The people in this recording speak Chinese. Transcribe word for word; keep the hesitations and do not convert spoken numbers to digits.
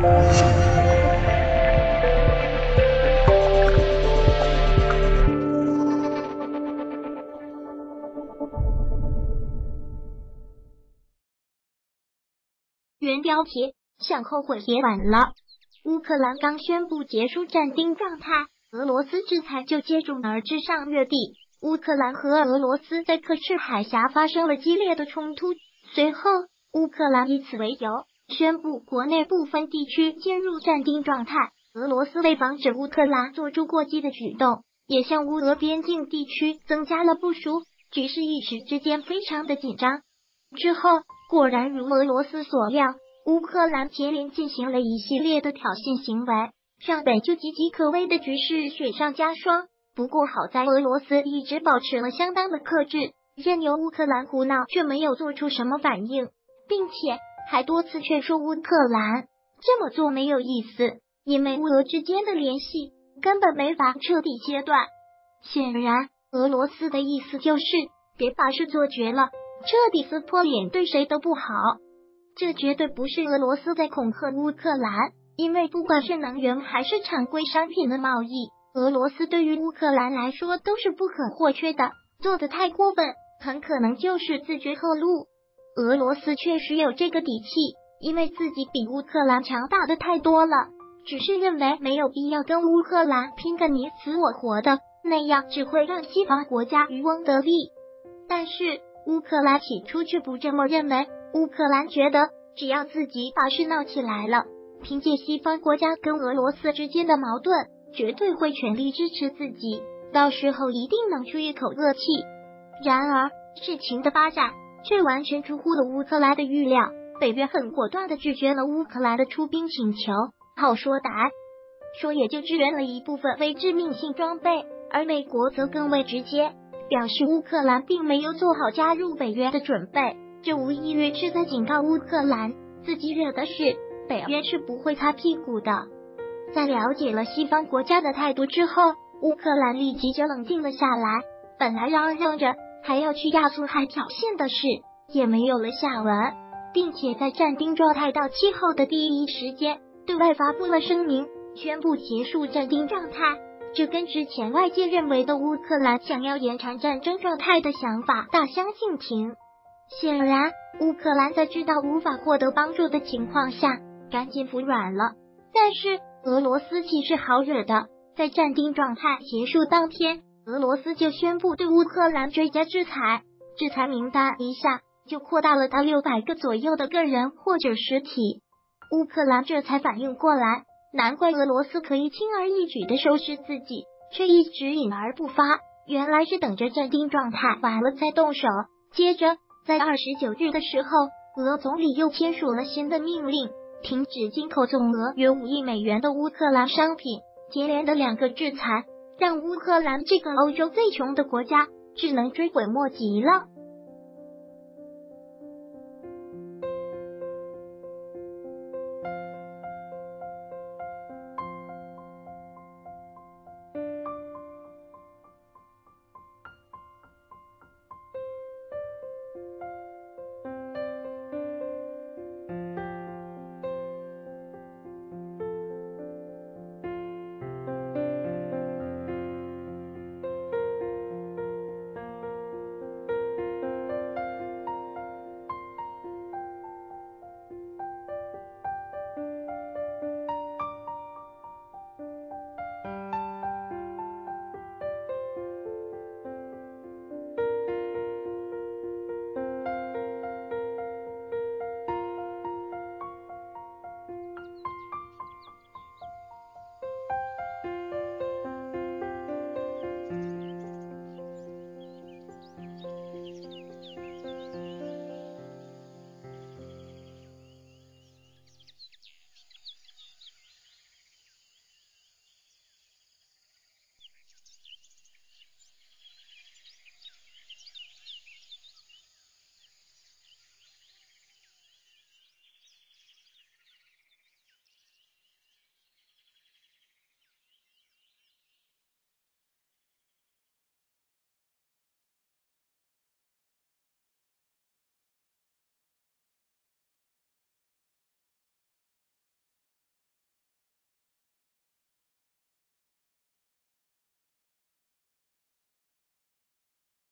原标题，想后悔也晚了。乌克兰刚宣布结束战丁状态，俄罗斯制裁就接踵而至。上月底，乌克兰和俄罗斯在克赤海峡发生了激烈的冲突，随后乌克兰以此为由，宣布国内部分地区进入战丁状态。俄罗斯为防止乌克兰做出过激的举动，也向乌俄边境地区增加了部署，局势一时之间非常的紧张。之后果然如俄罗斯所料，乌克兰接连进行了一系列的挑衅行为，让本就岌岌可危的局势雪上加霜。不过好在俄罗斯一直保持了相当的克制，任由乌克兰胡闹，却没有做出什么反应，并且还多次劝说乌克兰这么做没有意思，因为乌俄之间的联系根本没法彻底切断。显然俄罗斯的意思就是别把事做绝了，彻底撕破脸，对谁都不好。这绝对不是俄罗斯在恐吓乌克兰，因为不管是能源还是常规商品的贸易，俄罗斯对于乌克兰来说都是不可或缺的，做得太过分，很可能就是自绝后路。俄罗斯确实有这个底气，因为自己比乌克兰强大的太多了，只是认为没有必要跟乌克兰拼个你死我活的，那样只会让西方国家渔翁得利。但是乌克兰起初却不这么认为，乌克兰觉得只要自己把事闹起来了，凭借西方国家跟俄罗斯之间的矛盾，绝对会全力支持自己，到时候一定能出一口恶气。然而事情的发展却完全出乎了乌克兰的预料，北约很果断地拒绝了乌克兰的出兵请求，好说歹说也就支援了一部分非致命性装备，而美国则更为直接，表示乌克兰并没有做好加入北约的准备，这无异于是在警告乌克兰，自己惹的事，北约是不会擦屁股的。在了解了西方国家的态度之后，乌克兰立即就冷静了下来，本来嚷嚷着还要去亚速海挑衅的事也没有了下文，并且在战丁状态到期后的第一时间对外发布了声明，宣布结束战丁状态。这跟之前外界认为的乌克兰想要延长战争状态的想法大相径庭。显然乌克兰在知道无法获得帮助的情况下赶紧服软了，但是俄罗斯既是好惹的，在战丁状态结束当天，俄罗斯就宣布对乌克兰追加制裁，制裁名单一下就扩大了到六百个左右的个人或者实体。乌克兰这才反应过来，难怪俄罗斯可以轻而易举的收拾自己，却一直隐而不发，原来是等着战丁状态完了再动手。接着在二十九日的时候，俄总理又签署了新的命令，停止进口总额约五亿美元的乌克兰商品。接连的两个制裁让乌克兰这个欧洲最穷的国家只能追悔莫及了。